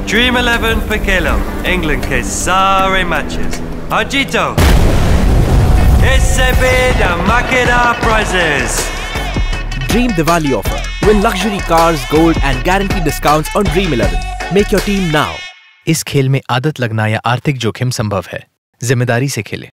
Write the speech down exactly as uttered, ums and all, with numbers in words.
Dream eleven per kilo. England के सारे matches. Ajito. इससे भी धमाकेदार prizes. Dream Diwali offer. Win luxury cars, gold and guaranteed discounts on Dream eleven. Make your team now. इस खेल में आदत लगना या आर्थिक जोखिम संभव है। जिम्मेदारी से खेलें।